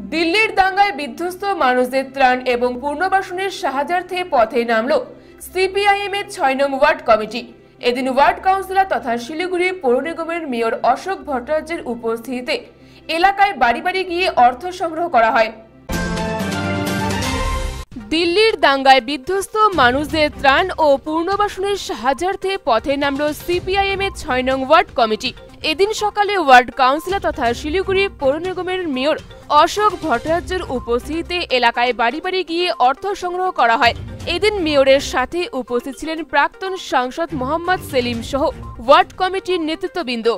দিল্লির দাঙ্গায় বিধ্বস্ত মানুষদের ত্রাণ এবং পুনর্বাসনের সাহায্যার্থে পথে নামল সিপিআইএম এর ৬ নং ওয়ার্ড কমিটি। এদিন ওয়ার্ড কাউন্সিলর তথা শিলিগুড়ি পৌর নিগমের মেয়র অশোক ভট্টাচার্যের উপস্থিতিতে এলাকায় বাড়ি বাড়ি গিয়ে অর্থ সংগ্রহ করা হয়। দিল্লির দাঙ্গায় বিধ্বস্ত মানুষদের ত্রাণ ও পুনর্বাসনের সাহায্যার্থে পথে নামল সিপিআইএম এর ৬ নং ওয়ার্ড কমিটি। এদিন সকালে ওয়ার্ড কাউন্সিলর তথা শিলিগুড়ি পৌর নিগমের মেয়র অশোক ভট্টাচার্যের উপস্থিতিতে এলাকায় বাড়ি বাড়ি গিয়ে অর্থ সংগ্রহ করা হয়। এদিন মেয়রের সাথে উপস্থিত ছিলেন প্রাক্তন সাংসদ মোহাম্মদ সেলিম সহ ওয়ার্ড কমিটির নেতৃত্ববৃন্দ।